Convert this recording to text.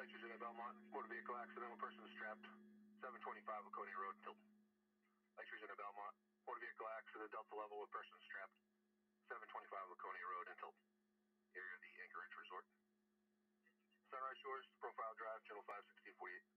Lights in Belmont. Motor vehicle accident. Person strapped. 725 Laconia Road, Tilton. Lights in Belmont. Motor vehicle accident. Delta level with person strapped. 725 Laconia Road in Tilton. Area of the Anchorage Resort. Sunrise Shores, Profile Drive, Channel 5, 1648.